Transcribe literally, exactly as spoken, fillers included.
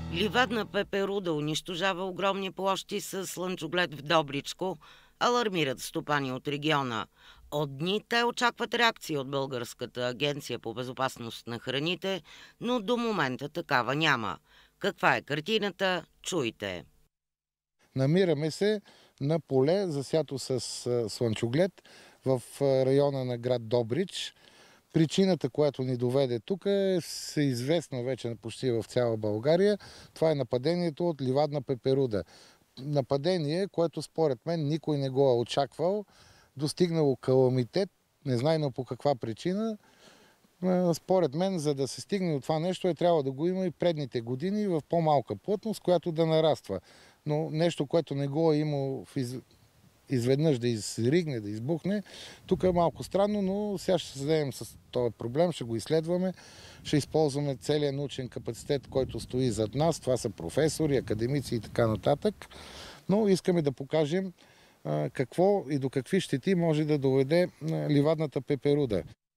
Ливадна пеперуда унищожава огромни площи с слънчоглед в Добричко, алармират стопани от региона. От дни те очакват реакция от Българската агенция по безопасност на храните, но до момента такава няма. Каква е картината? Чуйте. Намираме се на поле, засято с слънчоглед в района на град Добрич. Причината, която ни доведе тук, е известна вече почти в цяла България. Това е нападението от ливадна пеперуда. Нападение, което според мен никой не го е очаквал, достигнало каламитет, незнайно по каква причина. Според мен, за да се стигне от това нещо, е трябва да го има и предните години в по-малка плътност, която да нараства. Но нещо, което не го е имало в из... изведнъж да изригне, да избухне, тук е малко странно, но сега ще се заемем с този проблем, ще го изследваме, ще използваме целият научен капацитет, който стои зад нас. Това са професори, академици и така нататък. Но искаме да покажем какво и до какви щети може да доведе ливадната пеперуда.